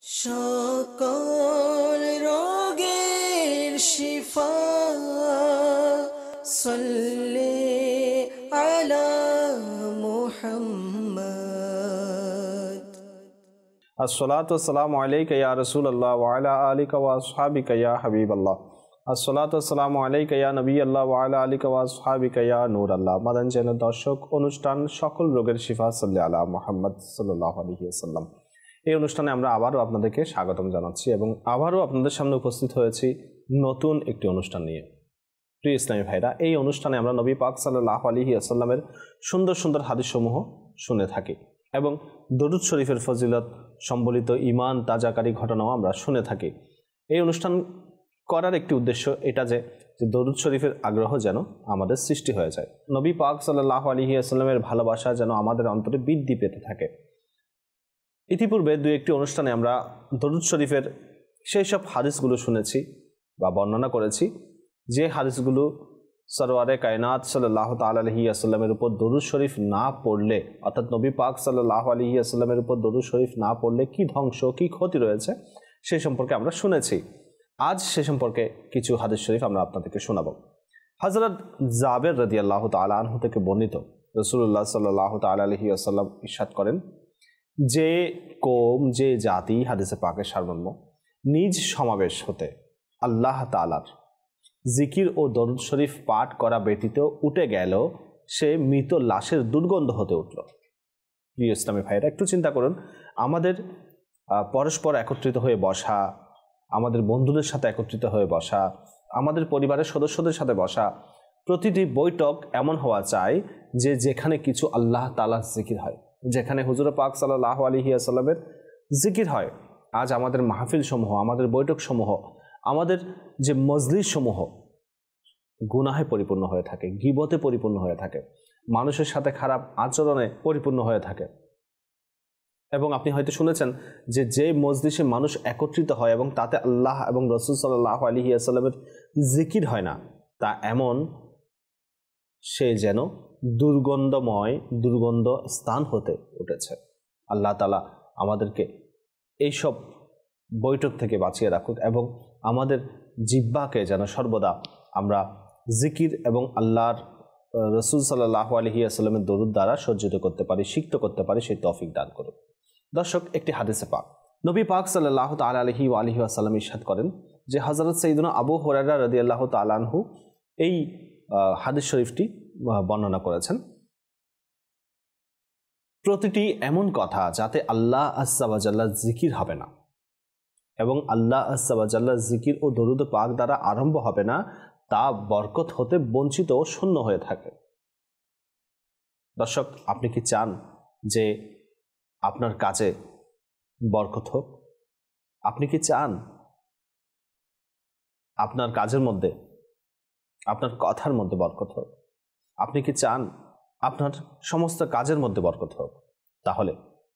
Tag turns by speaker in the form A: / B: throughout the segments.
A: সকল রোগের শিফা সাল্লি আলা মুহাম্মদ।
B: আসসালাতু ওয়াসসালামু আলাইকা ইয়া রাসূলুল্লাহ ওয়া আলা আলিকা ওয়া আসহাবিকা ইয়া হাবিবাল্লাহ। আসসালাতু ওয়াসসালামু আলাইকা ইয়া নবিয়াল্লাহ ওয়া আলা আলিকা ওয়া আসহাবিকা ইয়া নূরাল্লাহ। মাদানী চ্যানেল দর্শক, অনুষ্ঠান সকল রোগের শিফা সাল্লি আলা মুহাম্মদ সাল্লাল্লাহু আলাইহি ওয়াসাল্লাম। এই অনুষ্ঠানে আমরা আবারও আপনাদেরকে স্বাগতম জানাচ্ছি এবং আবারও আপনাদের সামনে উপস্থিত হয়েছি নতুন একটি অনুষ্ঠান নিয়ে। প্রিয় ইসলামী ভাইরা, এই অনুষ্ঠানে আমরা নবী পাক সাল্লাল্লাহু আলাইহি ওয়াসাল্লামের সুন্দর সুন্দর হাদিসসমূহ শুনে থাকি এবং দরুদ শরীফের ফজিলত সম্বলিত ঈমান তাজাকারী ঘটনাও আমরা শুনে থাকি। এই অনুষ্ঠান করার একটি উদ্দেশ্য এটা যে দরুদ শরীফের আগ্রহ যেন আমাদের সৃষ্টি হয়ে যায়, নবী পাক সাল্লাল্লাহু আলাইহি ওয়াসাল্লামের ভালোবাসা যেন আমাদের অন্তরে বৃদ্ধি পেতে থাকে। ইতিপূর্বে দু একটি অনুষ্ঠানে আমরা দরুদ শরীফের সেই সব হাদিসগুলো শুনেছি বা বর্ণনা করেছি যে হাদিসগুলো সরওয়ারে কায়নাত সাল্লাল্লাহু তাআলা আলাইহি ওয়াসাল্লামের উপর দরুদ শরীফ না পড়লে, অর্থাৎ নবী পাক সাল্লাল্লাহু আলাইহি ওয়াসাল্লামের উপর দরুদ শরীফ না পড়লে কি ধ্বংস কি ক্ষতি রয়েছে সেই সম্পর্কে আমরা শুনেছি। আজ সে সম্পর্কে কিছু হাদিস শরীফ আমরা আপনাদেরকে শোনাবো। হযরত জাবের রাদিয়াল্লাহু তাআলা আনহু থেকে বর্ণিত, রাসূলুল্লাহ সাল্লাল্লাহু তাআলা আলাইহি ওয়াসাল্লাম ইরশাদ করেন, যে কওম যে জাতি, হাদিসে পাকের সারমর্ম, নিজ সমাবেশ হতে আল্লাহ তাআলার জিকির ও দরুদ শরীফ পাঠ করা ব্যতীত উঠে গেল, সে মৃত লাশের দুর্গন্ধ হতে উঠল। প্রিয় ইসলামী ভাইরা, একটু চিন্তা করুন, আমাদের পরস্পর একত্রিত হয়ে বসা, আমাদের বন্ধুদের সাথে একত্রিত হয়ে বসা, আমাদের পরিবারের সদস্যদের সাথে বসা, প্রতিটি বৈঠক এমন হওয়া চাই যে যেখানে কিছু আল্লাহ তাআলার জিকির হয়, যেখানে হুজুর পাক সাল্লাল্লাহু আলাইহি ওয়াসাল্লামের জিকির হয়। আজ আমাদের মাহফিল সমূহ, আমাদের বৈঠক সমূহ, আমাদের যে মজলিস সমূহ গুনাহে পরিপূর্ণ হয়ে থাকে, গীবতে পরিপূর্ণ হয়ে থাকে, মানুষের সাথে খারাপ আচরণে পরিপূর্ণ হয়ে থাকে। এবং আপনি হয়তো শুনেছেন যে মজলিসে মানুষ একত্রিত হয় এবং তাতে আল্লাহ এবং রাসূল সাল্লাল্লাহু আলাইহি ওয়াসাল্লামের জিকির হয় না, তা এমন সে যেন দুর্গন্ধ স্থান হতে উঠেছে। আল্লাহ তাআলা আমাদেরকে এইসব বৈঠক থেকে বাঁচিয়ে রাখুক এবং আমাদের জিহ্বাকে যেন সর্বদা আমরা জিকির এবং আল্লাহর রাসূল সাল্লাল্লাহু আলাইহি ওয়াসাল্লামের দরুদ দ্বারা সজ্জিত করতে পারি, সিক্ত করতে পারি, সেই তৌফিক দান করুন। দর্শক, একটি হাদিসে পাক, নবী পাক সাল্লাল্লাহু তাআলা আলাইহি ওয়া আলিহি ওয়াসাল্লাম ইরশাদ করেন যে হযরত সাইয়্যিদুনা আবু হুরায়রা রাদিয়াল্লাহু তাআলা আনহু এই হাদিস শরীফটি বর্ণনা করেছেন। প্রতিটি এমন কথা যাতে আল্লাহ আযজা ওয়া জাল্লা জিকির হবে না এবং আল্লাহ আযজা ওয়া জাল্লা জিকির ও দরুদ পাক দ্বারা আরম্ভ হবে না, তা বরকত হতে বঞ্চিত ও শূন্য হয়ে থাকে। দর্শক, আপনি কি চান যে আপনার কাজে বরকত হোক? আপনি কি চান আপনার কাজের মধ্যে, আপনার কথার মধ্যে বরকত হোক? আপনি কি চান আপনার সমস্ত কাজের মধ্যে বরকত হোক? তাহলে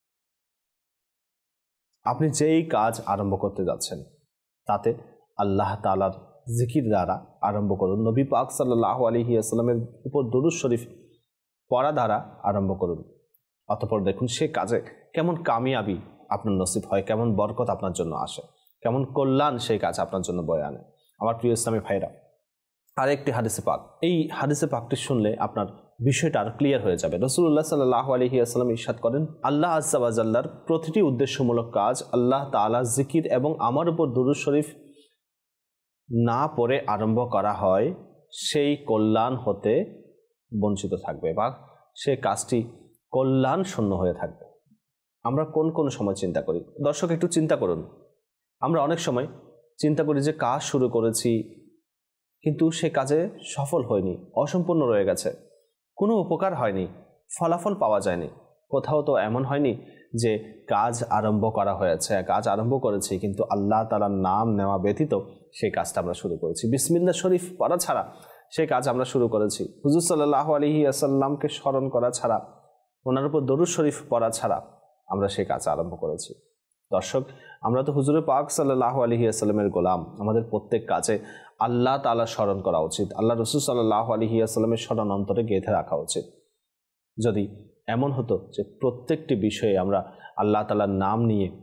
B: আপনি যেই কাজ আরম্ভ করতে যাচ্ছেন তাতে আল্লাহ তাআলার জিকির দ্বারা আরম্ভ করুন, নবী পাক সাল্লাল্লাহু আলাইহি ওয়াসাল্লামের উপর দরুদ শরীফ পড়া দ্বারা আরম্ভ করুন। অতঃপর দেখুন সে কাজে কেমন কামিয়াবি আপনার নসিব হয়, কেমন বরকত আপনার জন্য আসে, কেমন কল্যাণ সেই কাজ আপনার জন্য বয়ে আনে। আমার প্রিয় ইসলামী ভাইরা, আরেকটি হাদিসে পাক, এই হাদিসে পাকটি শুনলে আপনার বিষয়টা আর ক্লিয়ার হয়ে যাবে। রাসূলুল্লাহ সাল্লাল্লাহু আলাইহি ওয়াসাল্লাম ইরশাদ করেন, আল্লাহ আযজা ওয়া জাল্লার প্রতিটি উদ্দেশ্যমূলক কাজ আল্লাহ তাআলা জিকির এবং আমার উপর দরুদ শরীফ না পড়ে আরম্ভ করা হয়, সেই কল্যাণ হতে বঞ্চিত থাকবে বা সে কাজটি কল্যাণ শূন্য হয়ে থাকবে। আমরা কোন কোন সময় চিন্তা করি? দর্শক, একটু চিন্তা করুন। আমরা অনেক সময় চিন্তা করি যে কাজ শুরু করেছি কিন্তু সে কাজে সফল হয়নি, অসম্পূর্ণ রয়ে গেছে, কোনো উপকার হয়নি, ফলাফল পাওয়া যায়নি। কোথাও তো এমন হয়নি যে কাজ আরম্ভ করা হয়েছে, কাজ আরম্ভ করেছি কিন্তু আল্লাহ তাআলার নাম নেওয়া ব্যতীত সেই কাজটা আমরা শুরু করেছি, বিসমিল্লাহ শরীফ পড়া ছাড়া সেই কাজ আমরা শুরু করেছি, হুজুর সাল্লাল্লাহু আলাইহি ওয়াসাল্লামকে স্মরণ করা ছাড়া, ওনার উপর দরুদ শরীফ পড়া ছাড়া আমরা সেই কাজ আরম্ভ করেছি। দর্শক, আমরা তো হুজুর পাক সাল্লাল্লাহু আলাইহি ওয়াসাল্লামের গোলাম, আমাদের প্রত্যেক কাজে আল্লাহ তাআলা স্মরণ করা উচিত, আল্লাহ রাসূল সাল্লাল্লাহু আলাইহি ওয়াসাল্লামের স্মরণ অন্তরে গেঁথে রাখা উচিত। যদি এমন হতো যে প্রত্যেকটি বিষয়ে আমরা আল্লাহ তাআলার নাম নিয়ে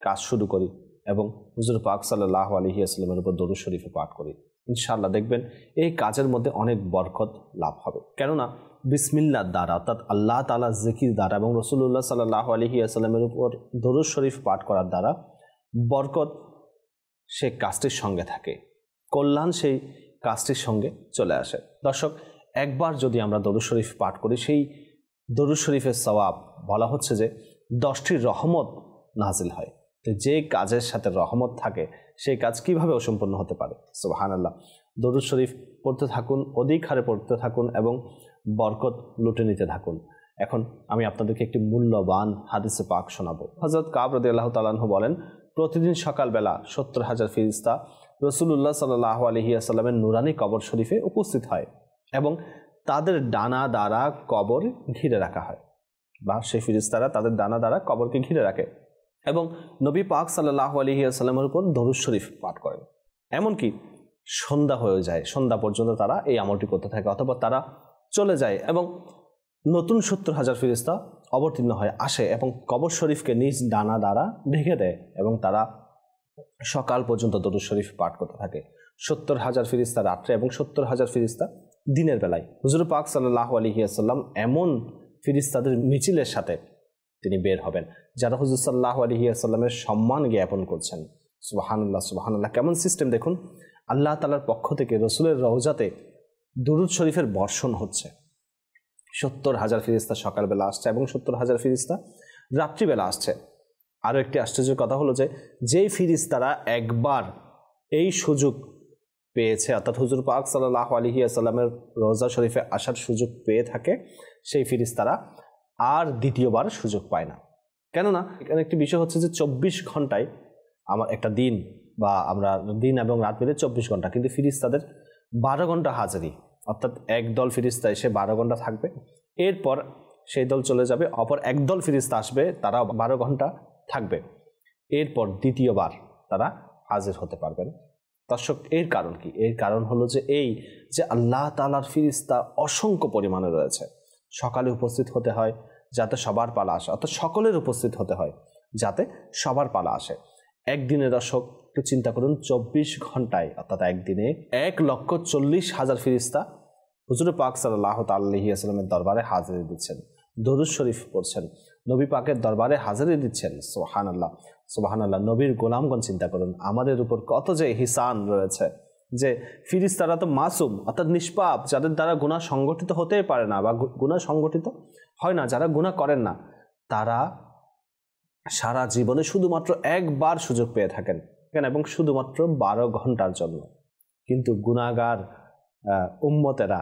B: কাজ শুরু করি এবং হুজুর পাক সাল্লাল্লাহু আলাইহি ওয়াসাল্লামের উপর দরুদ শরীফে পাঠ করি, ইনশাআল্লাহ দেখবেন এই কাজের মধ্যে অনেক বরকত লাভ হবে। কেননা বিসমিল্লাহর দ্বারা অর্থাৎ আল্লাহ তাআলা জিকির দ্বারা এবং রাসূলুল্লাহ সাল্লাল্লাহু আলাইহি ওয়াসাল্লামের উপর দরুদ শরীফ পাঠ করার দ্বারা বরকত সেই কাজটির সঙ্গে থাকে, কল্যাণ সেই কাজটির সঙ্গে চলে আসে। দর্শক, একবার যদি আমরা দরুদ শরীফ পাঠ করি, সেই দরুদ শরীফের সওয়াব বলা হচ্ছে যে 10টি রহমত নাজিল হয়। তো যে কাজের সাথে রহমত থাকে সেই কাজ কিভাবে অসম্পূর্ণ হতে পারে? সুবহানাল্লাহ। দরুদ শরীফ পড়তে থাকুন, অধিক হারে পড়তে থাকুন এবং বরকত লুটে নিতে থাকুন। এখন আমি আপনাদেরকে একটি মূল্যবান হাদিসে পাক শোনাবো। হযরত কাব রাদিয়াল্লাহু তাআলা আনহু বলেন, প্রতিদিন সকালবেলা 70,000 ফেরেশতা রাসূলুল্লাহ সাল্লাল্লাহু আলাইহি ওয়াসাল্লামের নুরানি কবর শরীফে উপস্থিত হয় এবং তাদের ডানা দ্বারা কবর ঘিরে রাখা হয়, বা সেই ফেরেশতারা তাদের ডানা দ্বারা কবরকে ঘিরে রাখে এবং নবী পাক সাল্লাল্লাহু আলাইহি ওয়াসাল্লামের উপর দরুদ শরীফ পাঠ করেন। এমনকি সন্ধ্যা হয়ে যায়, সন্ধ্যা পর্যন্ত তারা এই আমলটি করতে থাকে, অথবা তারা চলে যায় এবং নতুন 70,000 ফেরেশতা অবতীর্ণ হয়, আসে এবং কবর শরীফকে নিজ ডানা দ্বারা ঢেকে দেয় এবং তারা সকাল পর্যন্ত দরুদ শরীফ পাঠ করতে থাকে। 70,000 ফেরেশতা রাত্রে এবং 70,000 ফেরেশতা দিনের বেলায়। হুজুর পাক সাল্লাল্লাহু আলাইহি ওয়াসাল্লাম এমন ফেরেশতাদের মিছিলের সাথে তিনি বের হবেন যারা হুজুর সাল্লাল্লাহু আলাইহি ওয়াসাল্লামের সম্মান জ্ঞাপন করছেন। সুবহানাল্লাহ, সুবহানাল্লাহ। কেমন সিস্টেম দেখুন, আল্লাহ তাআলার পক্ষ থেকে রসুলের রওজাতে দুরূদ শরীফের বর্ষণ হচ্ছে। 70,000 ফেরেশতা সকালবেলা আসছে এবং 70,000 ফেরেশতা রাত্রিবেলা আসছে। আরও একটি আশ্চর্যের কথা হলো যে যেই ফেরেশতারা একবার এই সুযোগ পেয়েছে, অর্থাৎ হুজুর পাক সাল্লাল্লাহু আলাইহি ওয়াসাল্লামের রওজা শরীফে আসার সুযোগ পেয়ে থাকে, সেই ফেরেশতারা আর দ্বিতীয়বার সুযোগ পায় না। কেননা এখানে একটি বিষয় হচ্ছে যে 24 ঘন্টায় আমার একটা দিন, বা আমরা দিন এবং রাত মিলে 24 ঘন্টা, কিন্তু ফেরেশতাদের 12 ঘন্টা হাজিরি, অর্থাৎ একদল ফেরেশতা এসে 12 ঘন্টা থাকবে, এরপর সেই দল চলে যাবে, অপর একদল ফেরেশতা আসবে, তারা 12 ঘন্টা থাকবে, এরপর দ্বিতীয়বার তারা হাজির হতে পারবেন। দর্শক, এর কারণ কি? এর কারণ হলো যে এই যে আল্লাহ তাআলার ফেরেশতা অসংখ্য পরিমাণে রয়েছে। সকালে উপস্থিত হতে হয় যাতে সবার পালা আসে, অর্থাৎ সকলের উপস্থিত হতে হয় যাতে সবার পালা আসে। একদিনে দর্শক একটু চিন্তা করুন, 24 ঘন্টায় অর্থাৎ একদিনে 1,40,000 ফেরেশতা হুজুর পাক সাল্লাল্লাহু আলাইহি ওয়াসাল্লামের দরবারে হাজিরি দিচ্ছেন, দরুদ শরীফ পড়ছেন, নবী পাকের দরবারে হাজিরি দিচ্ছেন। সুবহানাল্লাহ, সুবহানাল্লাহ। নবীর গোলামগণ চিন্তা করুন, আমাদের উপর কত যে ইহসান রয়েছে, যে ফেরেশতারা তো মাসুম অর্থাৎ নিষ্পাপ, যাদের দ্বারা গুনাহ সংগঠিত হতেই পারে না বা গুনাহ সংগঠিত হয় না, যারা গুনাহ করেন না, তারা সারা জীবনে শুধুমাত্র একবার সুযোগ পেয়ে থাকেন এবং শুধুমাত্র 12 ঘন্টার জন্য। কিন্তু গুনাহগার উম্মতেরা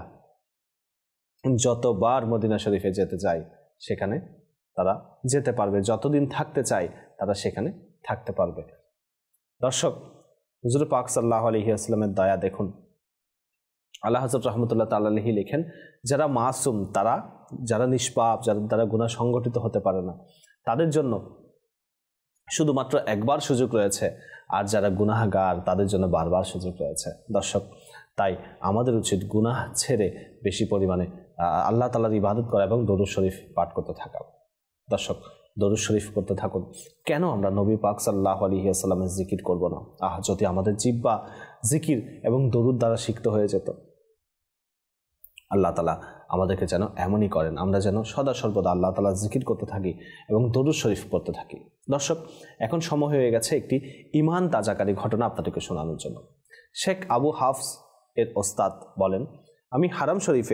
B: যতবার মদিনা শরীফে যেতে চায় সেখানে তারা যেতে পারবে, যতদিন থাকতে চায় তারা সেখানে থাকতে পারবে। দর্শক, হুজুর পাক সাল্লাল্লাহু আলাইহি ওয়াসাল্লামের দয়া দেখুন। আল্লাহ হযরত রাহমাতুল্লাহ তাআলা আলাইহি লেখেন, যারা মাসুম, তারা যারা নিষ্পাপ, যাদের দ্বারা গুনাহ সংগঠিত হতে পারে না, তাদের জন্য শুধুমাত্র একবার সুযোগ রয়েছে, আর যারা গুনাহগার তাদের জন্য বারবার সুযোগ রয়েছে। দর্শক, তাই আমাদের উচিত গুনাহ ছেড়ে বেশি পরিমাণে আল্লাহ তাআলার ইবাদত করা এবং দরুদ শরীফ পাঠ করতে থাকা। দর্শক, দরুদ শরীফ করতে থাকুন। কেন আমরা নবী পাক সাল্লাল্লাহু আলাইহি ওয়াসাল্লামের জিকির করব না? যদি আমাদের জিহ্বা জিকির এবং দরুদ দ্বারা সিক্ত হয়ে যেত। আল্লাহ তাআলা আমাদেরকে যেন এমনই করেন, আমরা যেন সদা সর্বদা আল্লাহ তাআলা জিকির করতে থাকি এবং দরুদ শরীফ পড়তে থাকি। দর্শক, এখন সময় হয়ে গেছে একটি ঈমান তাজাকারী ঘটনা আপনাদেরকে শোনানোর জন্য। শেখ আবু হাফস এর ওস্তাদ বলেন, আমি হারাম শরীফে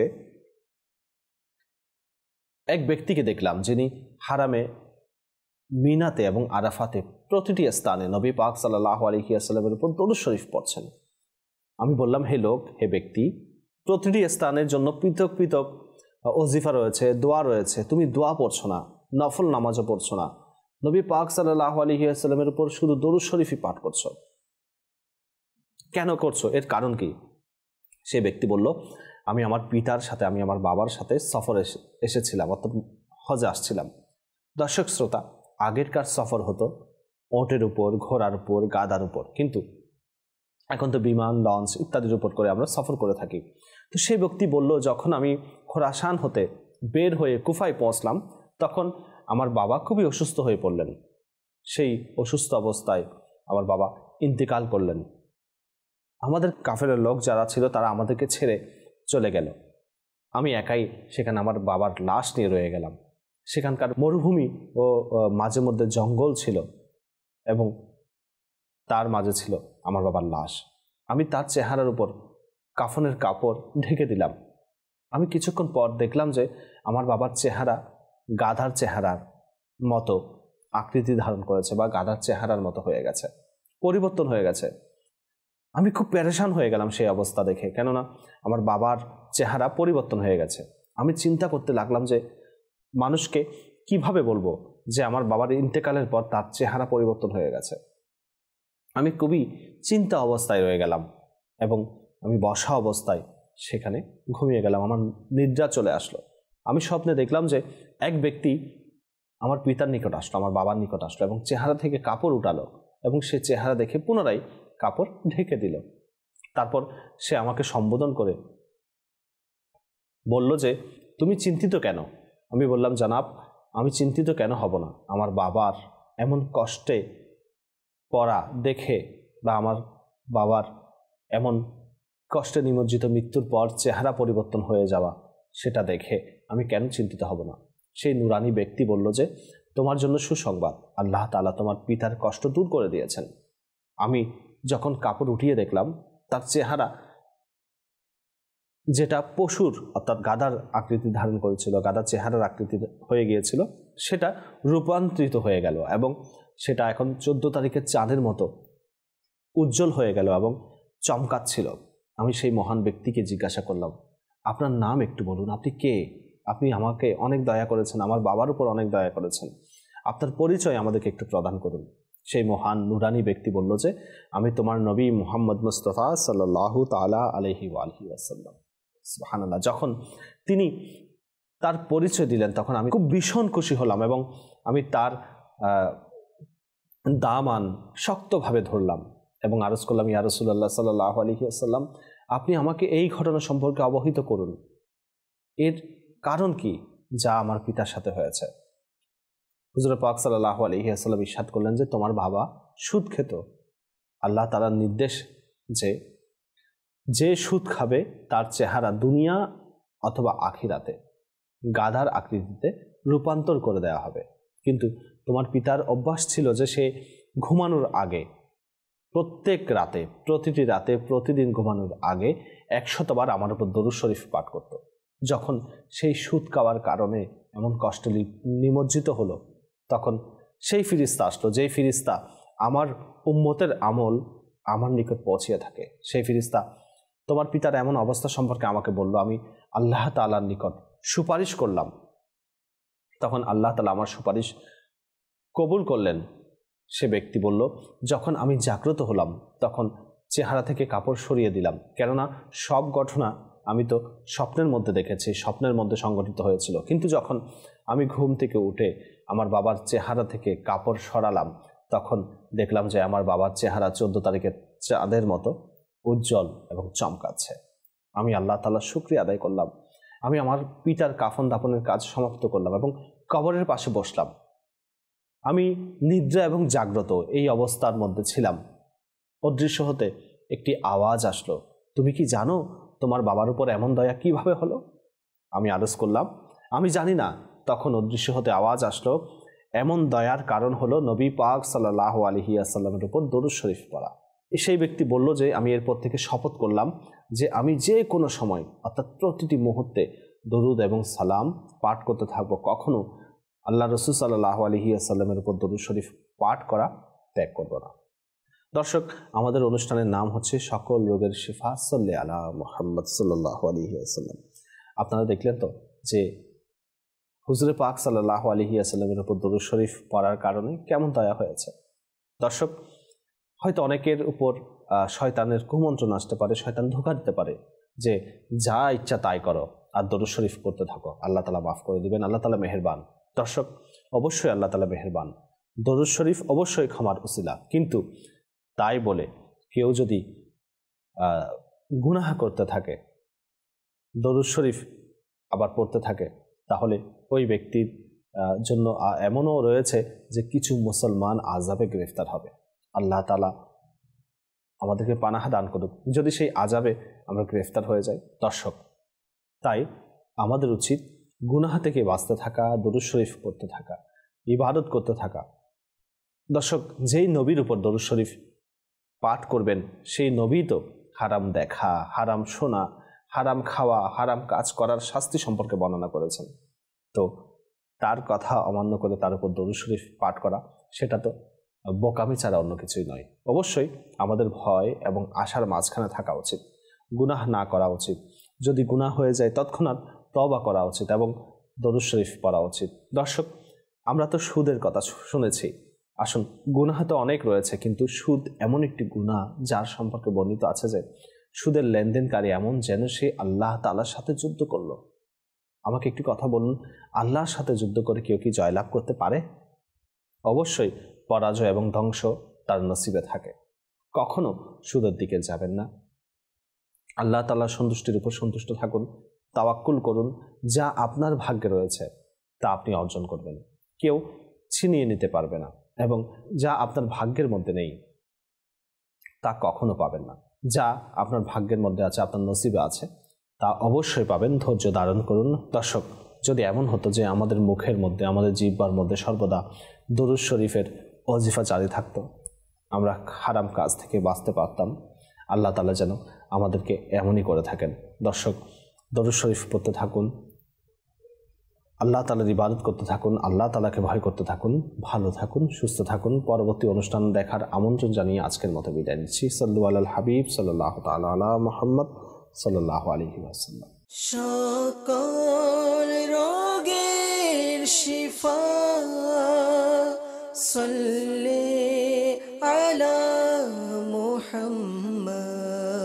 B: এক ব্যক্তিকে দেখলাম যিনি হারামে, মিনাতে এবং আরাফাতে প্রতিটি স্থানে নবী পাক সাল্লাল্লাহু আলাইহি ওয়াসাল্লামের উপর দরুদ শরীফ পড়ছেন। আমি বললাম, হে লোক, হে ব্যক্তি, প্রতিটি স্থানের জন্য পৃথক পৃথক ওজিফা রয়েছে, দোয়া রয়েছে, তুমি দোয়া পড়ছো না, নফল নামাজও পড়ছো না, নবী পাক সাল্লাল্লাহু আলাইহি ওয়াসাল্লামের উপর শুধু দরুদ শরীফই পাঠ করছো, কেন করছো? এর কারণ কি? সে ব্যক্তি বলল, আমি আমার পিতার সাথে, আমি আমার বাবার সাথে সফরে এসেছিলাম, অর্থাৎ হজে আসছিলাম। দর্শক শ্রোতা, আগেরকার সফর হতো ওটের উপর, ঘোড়ার উপর, গাদার উপর, কিন্তু এখন তো বিমান, লঞ্চ ইত্যাদির উপর করে আমরা সফর করে থাকি। তো সেই ব্যক্তি বলল, যখন আমি খোরাসান হতে বের হয়ে কুফায় পৌঁছলাম, তখন আমার বাবা খুবই অসুস্থ হয়ে পড়লেন। সেই অসুস্থ অবস্থায় আমার বাবা ইন্তেকাল করলেন। আমাদের কাফেরের লোক যারা ছিল তারা আমাদেরকে ছেড়ে চলে গেল। আমি একাই সেখানে আমার বাবার লাশ নিয়ে রয়ে গেলাম। সেখানকার মরুভূমি ও মাঝে মধ্যে জঙ্গল ছিল এবং তার মাঝে ছিল আমার বাবার লাশ। আমি তার চেহারার উপর কাফনের কাপড় ঢেকে দিলাম। আমি কিছুক্ষণ পর দেখলাম যে আমার বাবার চেহারা গাধার চেহারার মতো আকৃতি ধারণ করেছে বা গাধার চেহারার মতো হয়ে গেছে, পরিবর্তন হয়ে গেছে। আমি খুব পেরেশান হয়ে গেলাম সেই অবস্থা দেখে, কেননা আমার বাবার চেহারা পরিবর্তন হয়ে গেছে। আমি চিন্তা করতে লাগলাম যে মানুষকে কিভাবে বলবো যে আমার বাবার ইন্তেকালের পর তার চেহারা পরিবর্তন হয়ে গেছে। আমি খুবই চিন্তা অবস্থায় রয়ে গেলাম এবং আমি বসা অবস্থায় সেখানে ঘুমিয়ে গেলাম। আমার নিদ্রা চলে আসলো। আমি স্বপ্নে দেখলাম যে এক ব্যক্তি আমার পিতার নিকট আসলো, আমার বাবার নিকট আসলো এবং চেহারা থেকে কাপড় উঠালো এবং সে চেহারা দেখে পুনরায় কাপড় ঢেকে দিল। তারপর সে আমাকে সম্বোধন করে বলল যে তুমি চিন্তিত কেন? আমি বললাম, জানাব, আমি চিন্তিত কেন হব না? আমার বাবার এমন কষ্টে পড়া দেখে বা আমার বাবার এমন কষ্টে নিমজ্জিত মৃত্যুর পর চেহারা পরিবর্তন হয়ে যাওয়া, সেটা দেখে আমি কেন চিন্তিত হব না? সেই নুরানি ব্যক্তি বলল যে তোমার জন্য সুসংবাদ, আল্লাহ তাআলা তোমার পিতার কষ্ট দূর করে দিয়েছেন। আমি যখন কাপড় উঠিয়ে দেখলাম তার চেহারা, যেটা পশুর অর্থাৎ গাধার আকৃতি ধারণ করেছিল, গাধার চেহারার আকৃতি হয়ে গিয়েছিল, সেটা রূপান্তরিত হয়ে গেল এবং সেটা এখন 14 তারিখের চাঁদের মতো উজ্জ্বল হয়ে গেল এবং চমকাচ্ছিল। আমি সেই মহান ব্যক্তিকে জিজ্ঞাসা করলাম, আপনার নাম একটু বলুন, আপনি কে? আপনি আমাকে অনেক দয়া করেছেন, আমার বাবার উপর অনেক দয়া করেছেন, আপনার পরিচয় আমাদেরকে একটু প্রদান করুন। সেই মহান নুরানি ব্যক্তি বলল যে আমি তোমার নবী মুহাম্মদ মুস্তাফা সাল্লাল্লাহু তাআলা আলাইহি ওয়া আলিহি ওয়াসাল্লাম। সুবহানাল্লাহ। যখন তিনি তার পরিচয় দিলেন তখন আমি খুব ভীষণ খুশি হলাম এবং আমি তার দামান শক্তভাবে ধরলাম এবং আরজ করলাম, ইয়া রাসূলুল্লাহ সাল্লাল্লাহু আলাইহি ওয়াসাল্লাম, আপনি আমাকে এই ঘটনা সম্পর্কে অবহিত করুন। এর কারণ কি যা আমার পিতার সাথে হয়েছে? হুজুর পাক সাল্লাল্লাহু আলাইহি ওয়াসাল্লাম ইরশাদ করলেন যে তোমার বাবা সুদ খেত। আল্লাহ তাআলার নির্দেশ যে সুদ খাবে তার চেহারা দুনিয়া অথবা আখিরাতে গাধার আকৃতিতে রূপান্তর করে দেওয়া হবে। কিন্তু তোমার পিতার অভ্যাস ছিল যে সে ঘুমানোর আগে প্রতিটি রাতে প্রতিদিন ঘুমানোর আগে 100 বার আমার উপর দরুদ শরীফ পাঠ করত। যখন সেই সুদ খাওয়ার কারণে এমন কষ্ট নিমজ্জিত হলো, তখন সেই ফিরিস্তা আসলো, যেই ফিরিস্তা আমার উম্মতের আমল আমার নিকট পৌঁছিয়ে থাকে। সেই ফিরিস্তা তোমার পিতার এমন অবস্থা সম্পর্কে আমাকে বলল। আমি আল্লাহ তাআলার নিকট সুপারিশ করলাম। তখন আল্লাহ তাআলা আমার সুপারিশ কবুল করলেন। সে ব্যক্তি বলল, যখন আমি জাগ্রত হলাম তখন চেহারা থেকে কাপড় সরিয়ে দিলাম, কেননা সব ঘটনা আমি তো স্বপ্নের মধ্যে দেখেছি, স্বপ্নের মধ্যে সংঘটিত হয়েছিল। কিন্তু যখন আমি ঘুম থেকে উঠে আমার বাবার চেহারা থেকে কাপড় সরালাম তখন দেখলাম যে আমার বাবার চেহারা 14 তারিখের চাঁদের মতো উজ্জ্বল এবং চমকাচ্ছে। আমি আল্লাহ তাআলার শুকরিয়া আদায় করলাম। আমি আমার পিতার কাফন দাফনের কাজ সমাপ্ত করলাম এবং কবরের পাশে বসলাম। আমি নিদ্রা এবং জাগ্রত এই অবস্থার মধ্যে ছিলাম। অদৃশ্য হতে একটি আওয়াজ আসলো, তুমি কি জানো তোমার বাবার উপর এমন দয়া কিভাবে হলো? আমি আরজ করলাম, আমি জানি না। তখন অদৃশ্য হতে আওয়াজ আসলো, এমন দয়ার কারণ হলো নবী পাক সাল্লাল্লাহু আলাইহি ওয়াসাল্লামের উপর দরুদ শরীফ পড়া। সেই ব্যক্তি বলল যে আমি এরপর থেকে শপথ করলাম যে আমি যে কোনো সময় অর্থাৎ প্রতিটি মুহূর্তে দরুদ এবং সালাম পাঠ করতে থাকবো, কখনো আল্লাহ রাসূল সাল্লাল্লাহু আলাইহি ওয়াসাল্লামের উপর দরুদ শরীফ পাঠ করা ত্যাগ করব না। দর্শক, আমাদের অনুষ্ঠানের নাম হচ্ছে সকল রোগের শিফা সাল্লি আলা মুহাম্মদ সাল্লাল্লাহু আলাইহি ওয়াসাল্লাম। আপনারা দেখলেন তো যে হুজুরে পাক সাল্লাল্লাহু আলাইহি ওয়াসাল্লামের উপর দরুদ শরীফ পড়ার কারণে কেমন দয়া হয়েছে। দর্শক, হয়তো অনেকের উপর শয়তানের কুমন্ত্রণ আসতে পারে, শয়তান ধোঁকা দিতে পারে যে যা ইচ্ছা তাই করো আর দরুদ শরীফ করতে থাকো, আল্লাহ তাআলা মাফ করে দিবেন, আল্লাহ তাআলা মেহেরবান। দর্শক, অবশ্যই আল্লাহ তাআলা মেহেরবান, দরুদ শরীফ অবশ্যই ক্ষমার উসিলা। কিন্তু তাই বলে কেউ যদি গুনাহ করতে থাকে, দরুদ শরীফ আবার পড়তে থাকে, তাহলে ওই ব্যক্তির জন্য এমনও রয়েছে যে কিছু মুসলমান আযাবে গ্রেফতার হবে। আল্লাহ তাআলা আমাদেরকে পানাহ দান করুক যদি সেই আযাবে আমরা গ্রেফতার হয়ে যাই। দর্শক, তাই আমাদের উচিত গুনাহ থেকে বাঁচতে থাকা, দরুদ শরীফ পড়তে থাকা, ইবাদত করতে থাকা। দর্শক, যেই নবীর উপর দরুদ শরীফ পাঠ করবেন সেই নবী তো হারাম দেখা, হারাম শোনা, হারাম খাওয়া, হারাম কাজ করার শাস্তি সম্পর্কে বর্ণনা করেছেন। তো তার কথা অমান্য করে তার উপর দরুদ শরীফ পাঠ করা সেটা তো বোকামি ছাড়া অন্য কিছুই নয়। অবশ্যই আমাদের ভয় এবং আশার মাঝখানে থাকা উচিত, গুনাহ না করা উচিত। যদি গুনাহ হয়ে যায় তৎক্ষণাৎ তওবা করা উচিত এবং দরুদ শরীফ পড়া উচিত। দর্শক, আমরা তো সুদের কথা শুনেছি। আসুন, গুনাহ তো অনেক রয়েছে, কিন্তু সুদ এমন একটি গুনাহ যার সম্পর্কে বর্ণিত আছে যে সুদের লেনদেনকারী এমন যেন সে আল্লাহ তাআলার সাথে যুদ্ধ করলো। আমাকে একটি কথা বলুন, আল্লাহর সাথে যুদ্ধ করে কেউ কি জয়লাভ করতে পারে? অবশ্যই পরাজয় এবং ধ্বংস তার নসিবে থাকে। কখনো সুদের দিকে যাবেন না। আল্লাহ তাআলার সন্তুষ্টির উপর সন্তুষ্ট থাকুন, তাওয়াক্কুল করুন। যা আপনার ভাগ্যে রয়েছে তা আপনি অর্জন করবেন, কেউ ছিনিয়ে নিতে পারবে না। এবং যা আপনার ভাগ্যের মধ্যে নেই তা কখনো পাবেন না। যা আপনার ভাগ্যের মধ্যে আছে, আপনার নসিবে আছে, তা অবশ্যই পাবেন। ধৈর্য ধারণ করুন। দর্শক, যদি এমন হতো যে আমাদের মুখের মধ্যে, আমাদের জিহ্বার মধ্যে সর্বদা দরুদ শরীফের ওয়াজিফা জারি থাকতো, আমরা হারাম কাজ থেকে বাঁচতে পারতাম। আল্লাহ তাআলা যেন আমাদেরকে এমনই করে থাকেন। দর্শক, দরুদ শরীফ পড়তে থাকুন, আল্লাহ তাআলার ইবাদত করতে থাকুন, আল্লাহ তাআলাকে ভয় করতে থাকুন, ভালো থাকুন, সুস্থ থাকুন। পরবর্তী অনুষ্ঠান দেখার আমন্ত্রণ জানিয়ে আজকের মতো বিদায় নিচ্ছি। সাল্লু আলাল হাবিব সাল্লাল্লাহু তাআলা আলা মুহাম্মদ সাল্লাল্লাহু আলাইহি ওয়াসাল্লাম।
A: সকল রোগের শিফা সাল্লি আলা মুহাম্মদ।